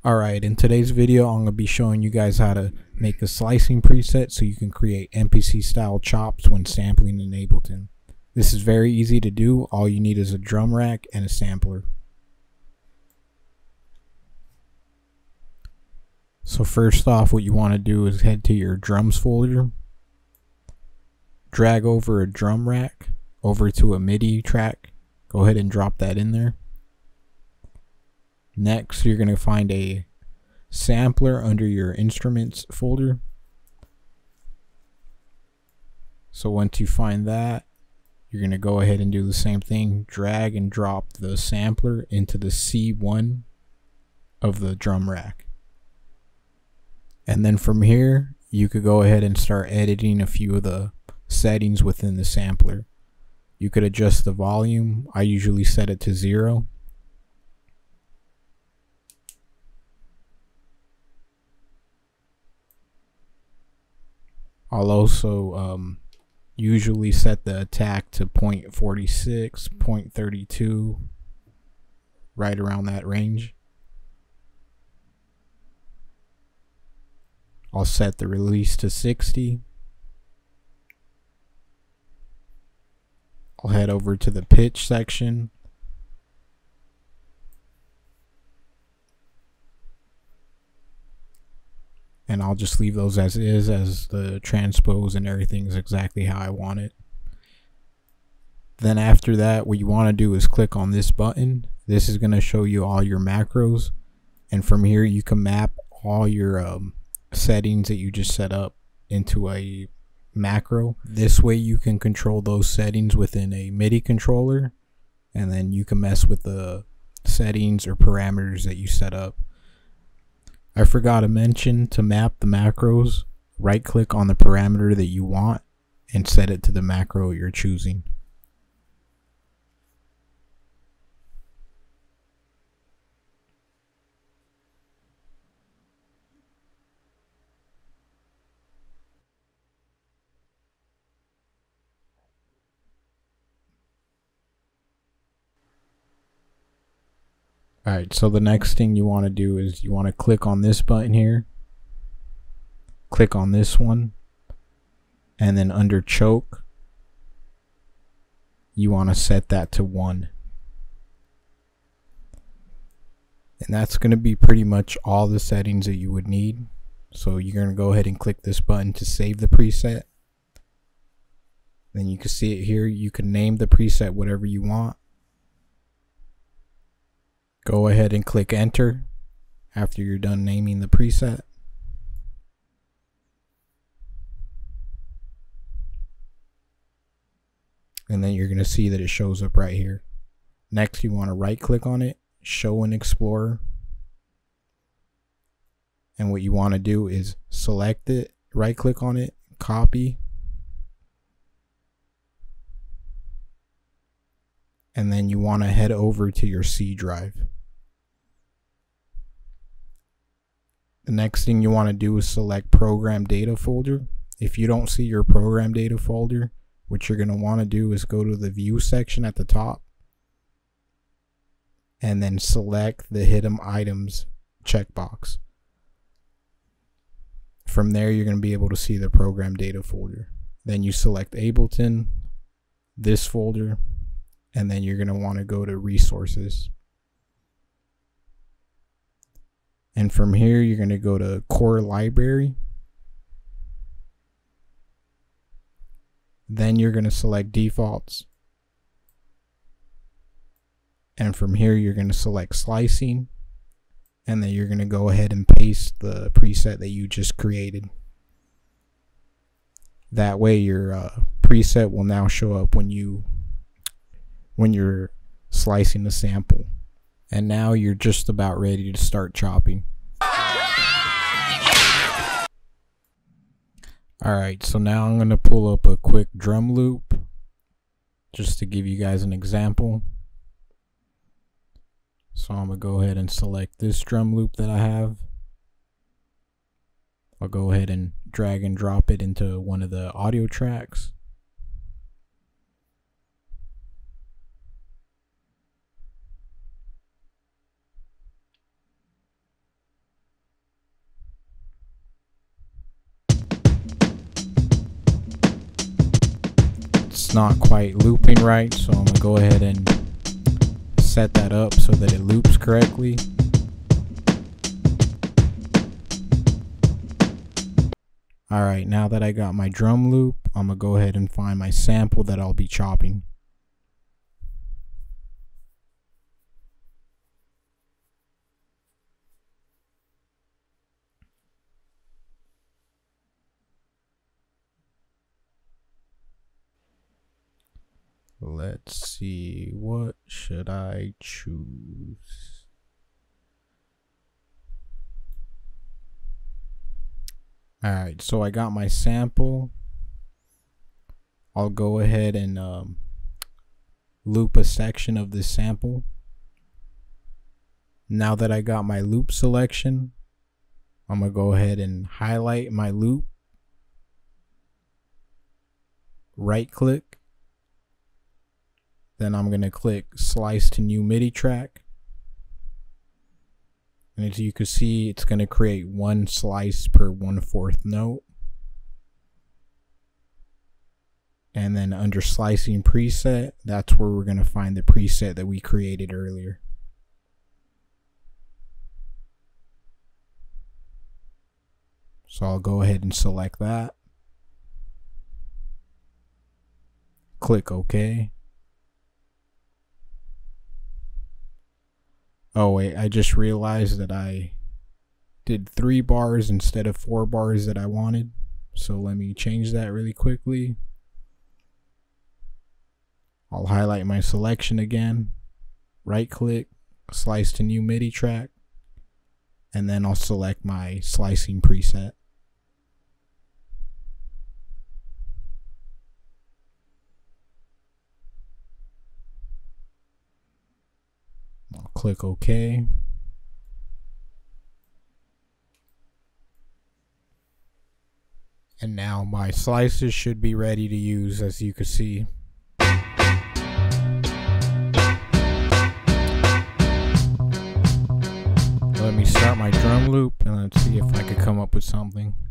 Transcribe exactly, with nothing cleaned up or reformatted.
Alright, in today's video I'm going to be showing you guys how to make a slicing preset so you can create M P C style chops when sampling in Ableton. This is very easy to do. All you need is a drum rack and a sampler. So first off, what you want to do is head to your drums folder, drag over a drum rack over to a MIDI track, go ahead and drop that in there. Next, you're going to find a sampler under your instruments folder. So once you find that, you're going to go ahead and do the same thing, drag and drop the sampler into the C one of the drum rack. And then from here, you could go ahead and start editing a few of the settings within the sampler. You could adjust the volume. I usually set it to zero. I'll also um, usually set the attack to zero point four six, zero point three two, right around that range. I'll set the release to sixty. I'll head over to the pitch section. And I'll just leave those as is, as the transpose and everything is exactly how I want it. Then after that, what you want to do is click on this button. This is going to show you all your macros. And from here, you can map all your um, settings that you just set up into a macro. This way you can control those settings within a MIDI controller. And then you can mess with the settings or parameters that you set up. I forgot to mention, to map the macros, right click on the parameter that you want and set it to the macro you're choosing. Alright, so the next thing you want to do is you want to click on this button here, click on this one, and then under choke, you want to set that to one. And that's going to be pretty much all the settings that you would need. So you're going to go ahead and click this button to save the preset. Then you can see it here. You can name the preset whatever you want. Go ahead and click enter after you're done naming the preset. And then you're going to see that it shows up right here. Next, you want to right click on it, show in Explorer. And what you want to do is select it, right click on it, copy. And then you want to head over to your C drive. The next thing you want to do is select program data folder. If you don't see your program data folder, what you're going to want to do is go to the view section at the top and then select the hidden items checkbox. From there, you're going to be able to see the program data folder. Then you select Ableton, this folder, and then you're going to want to go to resources. And from here, you're going to go to core library. Then you're going to select defaults. And from here, you're going to select slicing. And then you're going to go ahead and paste the preset that you just created. That way your uh, preset will now show up when you when you're slicing the sample. And now you're just about ready to start chopping. Alright, so now I'm going to pull up a quick drum loop just to give you guys an example. So I'm going to go ahead and select this drum loop that I have. I'll go ahead and drag and drop it into one of the audio tracks. not quite looping right, so I'm gonna go ahead and set that up so that it loops correctly. Alright, now that I got my drum loop, I'm gonna go ahead and find my sample that I'll be chopping. Let's see, what should I choose? Alright, so I got my sample. I'll go ahead and um, loop a section of this sample. Now that I got my loop selection, I'm going to go ahead and highlight my loop. Right click. Then I'm going to click slice to new MIDI track. And as you can see, it's going to create one slice per one fourth note. And then under slicing preset, that's where we're going to find the preset that we created earlier. So I'll go ahead and select that. Click OK. Oh wait, I just realized that I did three bars instead of four bars that I wanted. So let me change that really quickly. I'll highlight my selection again, right click, slice to new MIDI track, and then I'll select my slicing preset. I'll click OK. And now my slices should be ready to use, as you can see. Let me start my drum loop and let's see if I could come up with something.